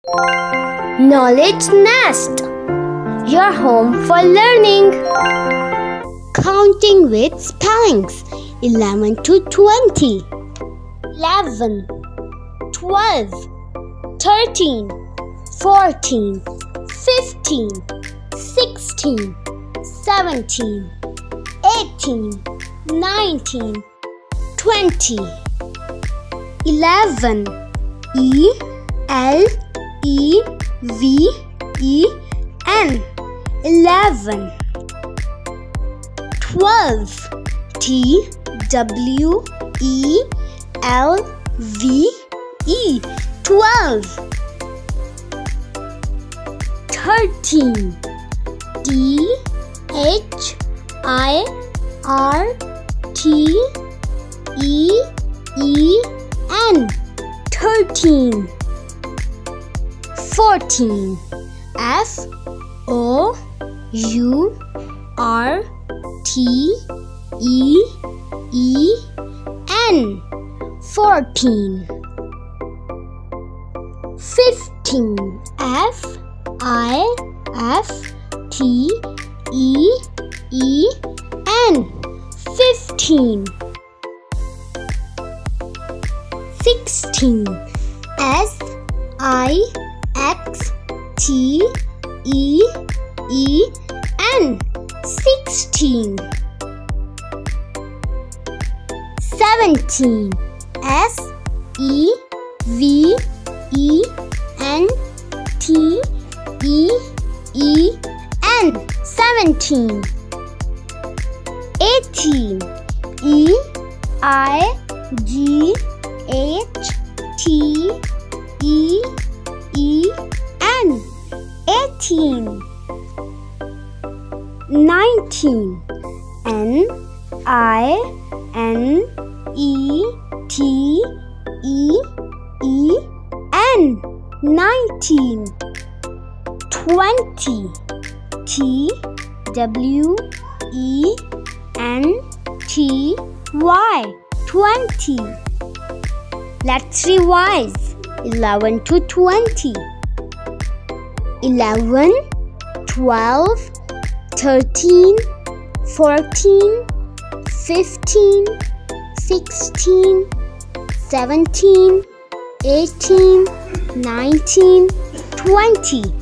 Knowledge Nest, your home for learning. Counting with spellings 11 to 20. 11, 12, 13, 14, 15, 16, 17, 18, 19, 20. 11, E-L-E-V-E-N, 11. 12, T-W-E-L-V-E, 12. 13, T-H-I-R-T-E-E-N, 13. 14, F-O-U-R-T-E-E-N, 14. 15, F-I-F-T-E-E-N, 15. 16, S-I-X-T-E-E-N, 16. 17, S-E-V-E-N-T-E-E-N, 17. 18, E-I-G-H-T-E-E-N, 18. 19, N-I-N-E-T-E-E-N, 19. 20, T-W-E-N-T-Y, 20. Let's revise 11 to 20. 11, 12, 13, 14, 15, 16, 17, 18, 19, 20.